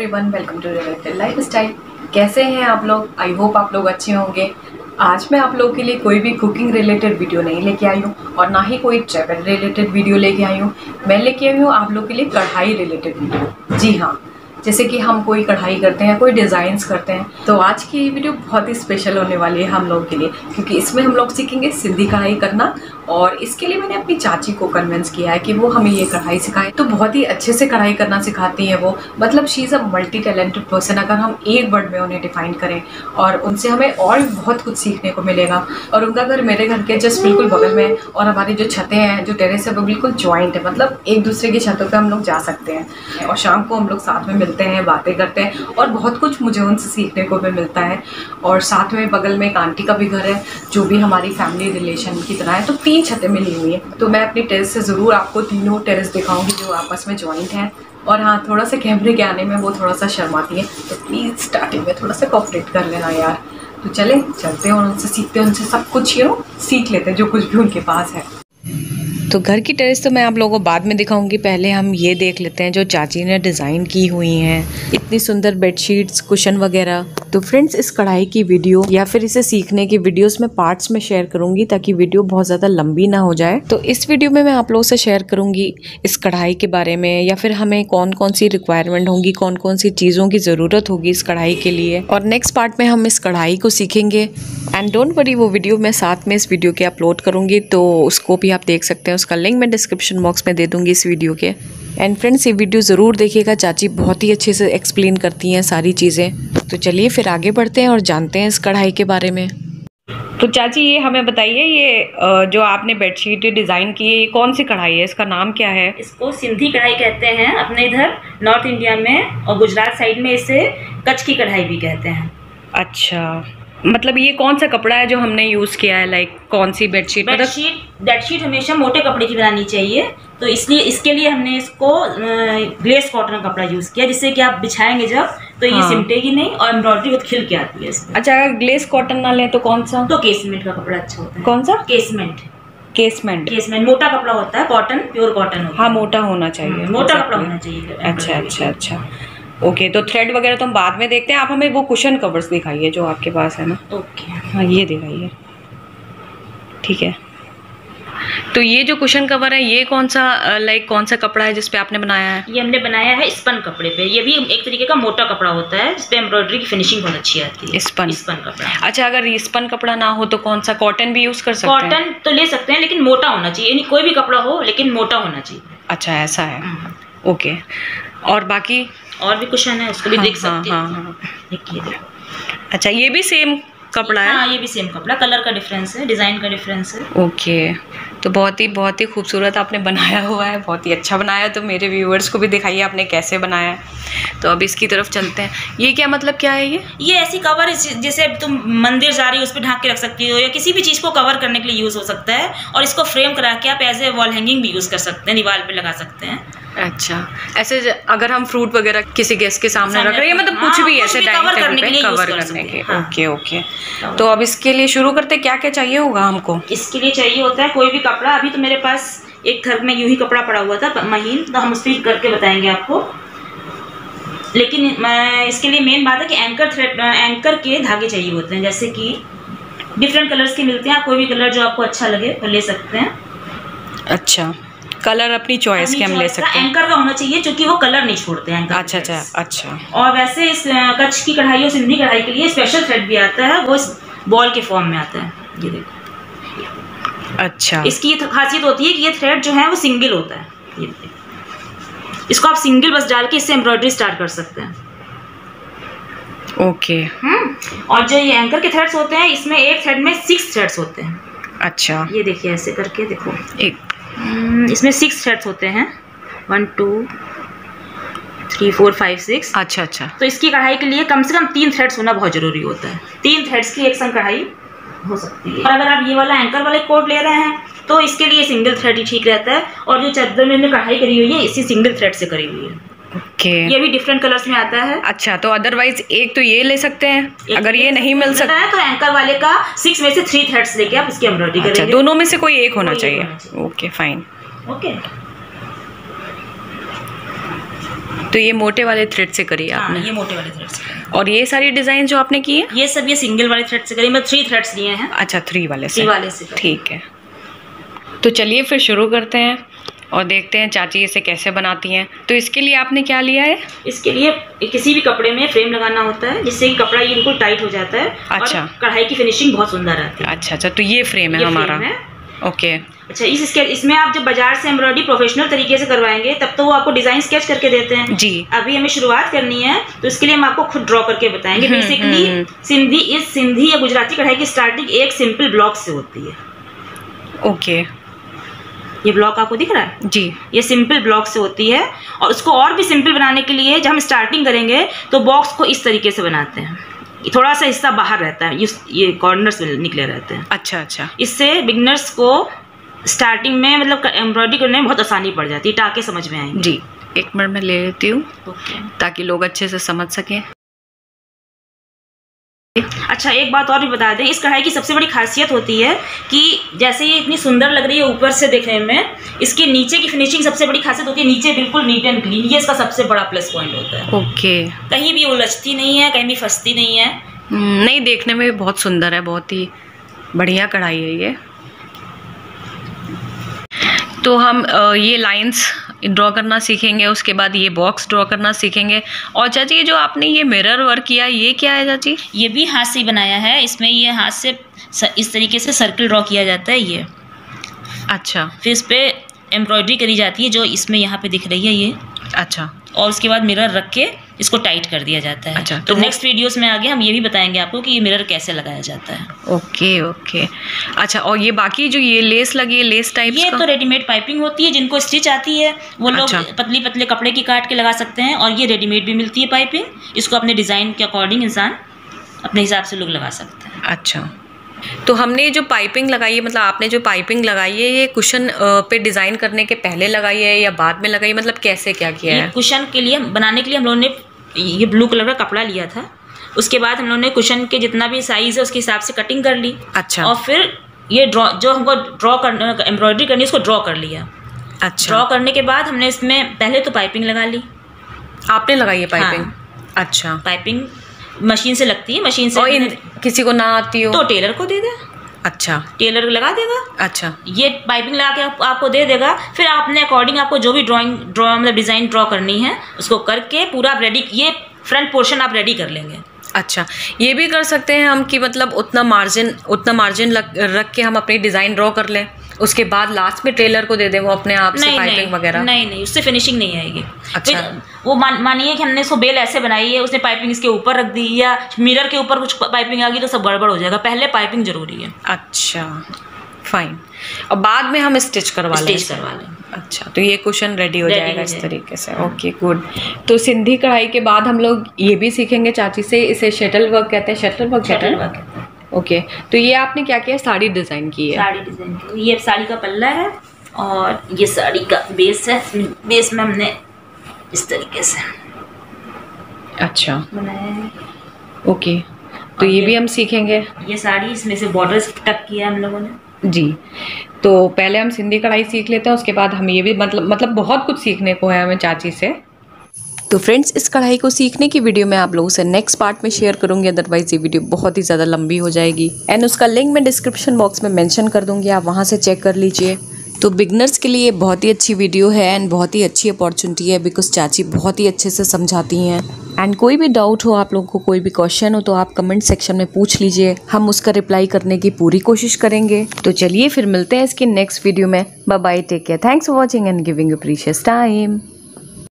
Everyone, welcome to related lifestyle. कैसे हैं आप लोग? आई होप आप लोग अच्छे होंगे। आज मैं आप लोगों के लिए कोई भी कुकिंग रिलेटेड वीडियो नहीं लेके आई हूँ और ना ही कोई ट्रैवल रिलेटेड वीडियो लेके आई हूँ। मैं लेके आई हूँ आप लोग के लिए कढ़ाई रिलेटेड वीडियो। जी हाँ, जैसे कि हम कोई कढ़ाई करते हैं, कोई डिज़ाइंस करते हैं, तो आज की वीडियो बहुत ही स्पेशल होने वाली है हम लोग के लिए, क्योंकि इसमें हम लोग सीखेंगे सिंधी कढ़ाई करना। और इसके लिए मैंने अपनी चाची को कन्विंस किया है कि वो हमें ये कढ़ाई सिखाए। तो बहुत ही अच्छे से कढ़ाई करना सिखाती हैं वो, मतलब she is a multi talented person. अगर हम एक वर्ड में उन्हें डिफाइन करें, और उनसे हमें और बहुत कुछ सीखने को मिलेगा। और उनका घर मेरे घर के जस्ट बिल्कुल बगल में है, और हमारी जो छतें हैं, जो टेरेस है, वो बिल्कुल जॉइंट है, मतलब एक दूसरे की छतों पर हम लोग जा सकते हैं। और शाम को हम लोग साथ में मिलते हैं, बातें करते हैं, और बहुत कुछ मुझे उनसे सीखने को भी मिलता है। और साथ में बगल में एक आंटी का भी घर है, जो भी हमारी फैमिली रिलेशन की तरह है। तो 3 छतें मिली हुई हैं। तो मैं अपनी टेरेस से ज़रूर आपको तीनों टेरेस दिखाऊंगी जो आपस में जॉइंट हैं। और हाँ, थोड़ा सा कैमरे के आने में वो थोड़ा सा शर्माती है, तो प्लीज़ स्टार्टिंग में थोड़ा सा कोऑपरेट कर लेना यार। तो चलते हैं और उनसे सीखते हैं, उनसे सब कुछ सीख लेते हैं जो कुछ भी उनके पास है। तो घर की टेरेस तो मैं आप लोगों को बाद में दिखाऊंगी, पहले हम ये देख लेते हैं जो चाची ने डिज़ाइन की हुई हैं। इतनी सुंदर बेडशीट्स, कुशन वगैरह। तो फ्रेंड्स, इस कढ़ाई की वीडियो या फिर इसे सीखने की वीडियोस में पार्ट्स में शेयर करूंगी, ताकि वीडियो बहुत ज़्यादा लंबी ना हो जाए। तो इस वीडियो में मैं आप लोगों से शेयर करूंगी इस कढ़ाई के बारे में, या फिर हमें कौन कौन सी रिक्वायरमेंट होंगी, कौन कौन सी चीज़ों की ज़रूरत होगी इस कढ़ाई के लिए। और नेक्स्ट पार्ट में हम इस कढ़ाई को सीखेंगे। एंड डोंट वरी, वो वीडियो मैं साथ में इस वीडियो के अपलोड करूँगी, तो उसको भी आप देख सकते हैं। उसका लिंक मैं डिस्क्रिप्शन बॉक्स में दे दूंगी इस वीडियो के। एंड फ्रेंड्स, ये वीडियो ज़रूर देखिएगा, चाची बहुत ही अच्छे से एक्सप्लेन करती हैं सारी चीज़ें। तो चलिए फिर आगे बढ़ते हैं और जानते हैं इस कढ़ाई के बारे में। तो चाची, ये हमें बताइए, ये जो आपने बेडशीट डिज़ाइन की है, ये कौन सी कढ़ाई है? इसका नाम क्या है? इसको सिंधी कढ़ाई कहते हैं अपने इधर नॉर्थ इंडिया में, और गुजरात साइड में इसे कच्छ की कढ़ाई भी कहते हैं। अच्छा, मतलब ये कौन सा कपड़ा है जो हमने यूज़ किया है? लाइक कौन सी बेडशीट? बेडशीट हमेशा मोटे कपड़े की बनानी चाहिए, तो इसलिए इसके लिए हमने इसको ग्लेस कॉटन कपड़ा यूज़ किया, जिससे कि आप बिछाएंगे जब तो ये सिमटेगी नहीं, और एम्ब्रॉयडरी बहुत खिल के आती है इसमें। अच्छा, अगर ग्लेस कॉटन ना ले तो कौन सा? तो केसमेंट का कपड़ा अच्छा होता है। कौन सा? केसमेंट मोटा कपड़ा होता है, कॉटन, प्योर कॉटन होता है। हाँ, मोटा होना चाहिए, मोटा कपड़ा होना चाहिए। अच्छा। ओके, तो थ्रेड वगैरह तो हम बाद में देखते हैं। आप हमें वो कुशन कवर्स दिखाइए जो आपके पास है ना। ओके, हाँ, ये दिखाइए। ठीक है, तो ये जो कुशन कवर है, ये कौन सा कपड़ा है जिसपे आपने बनाया है? ये हमने बनाया है स्पन कपड़े पे। ये भी एक तरीके का मोटा कपड़ा होता है, जिसपे एम्ब्रॉयडरी की फिनिशिंग बहुत अच्छी आती है। स्पन कपड़ा। अच्छा, अगर स्पन कपड़ा ना हो तो कौन सा? कॉटन भी यूज कर सकते हैं? कॉटन तो ले सकते हैं, लेकिन मोटा होना चाहिए, यानी कोई भी कपड़ा हो लेकिन मोटा होना चाहिए। अच्छा, ऐसा है। ओके, और बाकी और भी कुशन है, उसको भी देख सकते हैं। हाँ। अच्छा, ये भी सेम कपड़ा है? हाँ, ये भी सेम कपड़ा, कलर का डिफरेंस है, डिज़ाइन का डिफरेंस है। ओके, तो बहुत ही खूबसूरत आपने बनाया हुआ है, बहुत ही अच्छा बनाया। तो मेरे व्यूअर्स को भी दिखाइए आपने कैसे बनाया है। तो अब इसकी तरफ चलते हैं। ये क्या मतलब क्या है? ये ऐसी कवर है, जैसे तुम मंदिर जा रही हो उस पर ढांक के रख सकती हो, या किसी भी चीज़ को कवर करने के लिए यूज़ हो सकता है। और इसको फ्रेम करा के आप एज ए वॉल हैंगिंग भी यूज़ कर सकते हैं, दीवार पे लगा सकते हैं। अच्छा, ऐसे अगर हम फ्रूट वगैरह किसी गेस्ट के सामने रख रहे हैं, मतलब कुछ भी ऐसे कवर करने के लिए ओके। तो अब इसके लिए शुरू करते, क्या क्या चाहिए होगा हमको? इसके लिए चाहिए होता है कोई भी कपड़ा। अभी तो मेरे पास एक घर में यूं ही कपड़ा पड़ा हुआ था महीन, तो हम उस पर करके बताएंगे आपको। लेकिन इसके लिए मेन बात है कि एंकर के धागे चाहिए होते हैं, जैसे कि डिफरेंट कलर्स के मिलते हैं। आप कोई भी कलर जो आपको अच्छा लगे वो ले सकते हैं। अच्छा, कलर अपनी चॉइस के हम ले सकते हैं। एंकर का होना चाहिए, क्योंकि वो कलर नहीं छोड़ते हैं। अच्छा। और वैसे इस कच्छ की कढ़ाई और सिंधी कढ़ाई के लिए स्पेशल थ्रेड भी आता है, वो इस बॉल के फॉर्म में आता है। ये देखो। अच्छा, इसकी खासियत होती है कि ये थ्रेड जो है वो सिंगल होता है। ये इसको आप सिंगल बस डाल के इससे एम्ब्रॉयडरी स्टार्ट कर सकते हैं। ओके। और जो ये एंकर के थ्रेड्स होते हैं, इसमें एक थ्रेड में 6 थ्रेड्स होते हैं। अच्छा, ये देखिए, ऐसे करके देखो, इसमें 6 थ्रेड्स होते हैं। 1 2 3 4 5 6। अच्छा। तो इसकी कढ़ाई के लिए कम से कम 3 थ्रेड्स होना बहुत जरूरी होता है। 3 थ्रेड्स की एक संग कढ़ाई हो सकती है। और अगर आप ये वाला एंकर वाले कोट ले रहे हैं, तो इसके लिए सिंगल थ्रेड ही ठीक रहता है। और जो चादर में कढ़ाई करी हुई है, इसी सिंगल थ्रेड से करी हुई है। ओके, ये भी डिफरेंट कलर्स में आता है। अच्छा, तो अदरवाइज एक तो ये ले सकते हैं, अगर ये नहीं मिल सकता है तो एंकर वाले का 6 में से 3 थ्रेड्स लेके आप इसकी एम्ब्रॉयडरी करेंगे। अच्छा, दोनों में से कोई एक होना चाहिए। Okay, fine. ओके, तो ये मोटे वाले थ्रेड से करी आपने? हाँ, ये मोटे वाले थ्रेड से करी। और ये सारी डिजाइन जो आपने की है ये सब ये सिंगल वाले थ्रेड से करी, मैं 3 थ्रेड्स लिए हैं। अच्छा, 3 वाले से? 3 वाले से। ठीक है, तो चलिए फिर शुरू करते हैं और देखते हैं चाची इसे कैसे बनाती हैं। तो इसके लिए आपने क्या लिया है? इसके लिए किसी भी कपड़े में फ्रेम लगाना होता है, जिससे कि कपड़ा ये बिल्कुल टाइट हो जाता है। अच्छा। और कढ़ाई की फिनिशिंग बहुत सुंदर आती है। अच्छा, तो ये फ्रेम है हमारा। ओके। अच्छा, इसमें आप जब बाजार से एम्ब्रॉयडरी प्रोफेशनल तरीके से करवाएंगे तब तो वो आपको डिजाइन स्केच करके देते हैं जी। अभी हमें शुरुआत करनी है, तो इसके लिए हम आपको खुद ड्रॉ करके बताएंगे। बेसिकली सिंधी या गुजराती कढ़ाई की स्टार्टिंग एक सिंपल ब्लॉक से होती है। ओके, ये ब्लॉक आपको दिख रहा है जी? ये सिंपल ब्लॉक से होती है। और उसको और भी सिंपल बनाने के लिए जब हम स्टार्टिंग करेंगे तो बॉक्स को इस तरीके से बनाते हैं, थोड़ा सा हिस्सा बाहर रहता है, ये कॉर्नर्स निकले रहते हैं। अच्छा अच्छा। इससे बिगनर्स को स्टार्टिंग में मतलब एम्ब्रॉयडरी करने में बहुत आसानी पड़ जाती है, टाके समझ में आएंगे। जी, 1 मिनट में ले लेती हूँ ताकि लोग अच्छे से समझ सकें। अच्छा, एक बात और भी बता दें, इस कढ़ाई की सबसे बड़ी खासियत होती है कि जैसे ये इतनी सुंदर लग रही है ऊपर से देखने में, इसके नीचे की फिनिशिंग सबसे बड़ी खासियत होती है। नीचे बिल्कुल नीट एंड क्लीन, ये इसका सबसे बड़ा प्लस पॉइंट होता है। ओके। कहीं भी उलझती नहीं है, कहीं भी फंसती नहीं है। नहीं, देखने में बहुत सुंदर है, बहुत ही बढ़िया कढ़ाई है ये। तो हम ये लाइंस ड्रॉ करना सीखेंगे, उसके बाद ये बॉक्स ड्रॉ करना सीखेंगे। और चाची ये जो आपने ये मिरर वर्क किया, ये क्या है चाची? ये भी हाथ से ही बनाया है। इसमें ये हाथ से इस तरीके से सर्कल ड्रॉ किया जाता है ये। अच्छा। फिर इस पे एम्ब्रॉयडरी करी जाती है जो इसमें यहाँ पे दिख रही है ये। अच्छा। और उसके बाद मिरर रख के इसको टाइट कर दिया जाता है। अच्छा, तो नेक्स्ट वीडियोस में आगे हम ये भी बताएंगे आपको कि ये मिरर कैसे लगाया जाता है। Okay okay. अच्छा, और ये बाकी जो ये लेस लगी है, लेस टाइप, ये तो रेडीमेड पाइपिंग होती है। जिनको स्टिच आती है वो लोग पतली पतले कपड़े की काट के लगा सकते हैं, और ये रेडीमेड भी मिलती है पाइपिंग। इसको अपने डिज़ाइन के अकॉर्डिंग इंसान अपने हिसाब से लोग लगा सकते हैं। अच्छा, तो हमने जो पाइपिंग लगाई है, मतलब आपने जो पाइपिंग लगाई है, ये कुशन पे डिज़ाइन करने के पहले लगाई है या बाद में लगाई, मतलब कैसे क्या किया है? कुशन के लिए बनाने के लिए हम लोगों ने ये ब्लू कलर का कपड़ा लिया था। उसके बाद हम लोगों ने कुशन के जितना भी साइज़ है उसके हिसाब से कटिंग कर ली। अच्छा। और फिर ये जो हमको ड्रॉ करना, एम्ब्रॉयडरी करनी है, उसको ड्रॉ कर लिया। अच्छा। ड्रॉ करने के बाद हमने इसमें पहले तो पाइपिंग लगा ली। आपने लगाई है पाइपिंग? हाँ। अच्छा। पाइपिंग मशीन से लगती है, मशीन से। और किसी को ना आती हो तो टेलर को दे दे। अच्छा। टेलर लगा देगा। अच्छा। ये पाइपिंग लगा के आपको दे देगा। फिर आपने अकॉर्डिंग आपको जो भी मतलब डिज़ाइन ड्रॉ करनी है उसको करके पूरा रेडी, ये फ्रंट पोर्शन आप रेडी कर लेंगे। अच्छा, ये भी कर सकते हैं हम कि मतलब उतना मार्जिन रख के हम अपनी डिज़ाइन ड्रॉ कर लें, उसके बाद लास्ट में टेलर को दे दें, वो अपने आप से पाइपिंग वगैरह? नहीं, उससे फिनिशिंग नहीं आएगी। अच्छा। वो मानिए कि हमने इसको बेल ऐसे बनाई है, उसने पाइपिंग इसके ऊपर रख दी या मिरर के ऊपर कुछ पाइपिंग आ गई तो सब गड़बड़ हो जाएगा। पहले पाइपिंग जरूरी है। अच्छा, फाइन। और बाद में हम स्टिच करवा लें? अच्छा, तो ये कुशन रेडी हो जाएगा इस तरीके से। Okay, good. तो सिंधी कढ़ाई के बाद हम लोग ये भी सीखेंगे चाची से, इसे शटल वर्क कहते हैं। Shuttle work. ओके, तो ये आपने क्या किया? साड़ी डिज़ाइन की है? साड़ी डिज़ाइन की। ये साड़ी का पल्ला है और ये साड़ी का बेस है। बेस में हमने इस तरीके से अच्छा बनाया है। ओके, तो ये भी हम सीखेंगे। ये साड़ी, इसमें से बॉर्डर्स टक किया हम लोगों ने। जी, तो पहले हम सिंधी कढ़ाई सीख लेते हैं, उसके बाद हम ये भी मतलब बहुत कुछ सीखने को है हमें चाची से। तो फ्रेंड्स, इस कढ़ाई को सीखने की वीडियो मैं आप लोगों से नेक्स्ट पार्ट में शेयर करूंगी, अदरवाइज ये वीडियो बहुत ही ज़्यादा लंबी हो जाएगी। एंड उसका लिंक मैं डिस्क्रिप्शन बॉक्स में मेंशन कर दूंगी, आप वहां से चेक कर लीजिए। तो बिगनर्स के लिए बहुत ही अच्छी वीडियो है एंड बहुत ही अच्छी अपॉर्चुनिटी है, बिकॉज चाची बहुत ही अच्छे से समझाती हैं। एंड कोई भी डाउट हो, आप लोगों को कोई भी क्वेश्चन हो, तो आप कमेंट सेक्शन में पूछ लीजिए, हम उसका रिप्लाई करने की पूरी कोशिश करेंगे। तो चलिए फिर मिलते हैं इसकी नेक्स्ट वीडियो में। Bye bye, take care, thanks for watching and giving you precious time.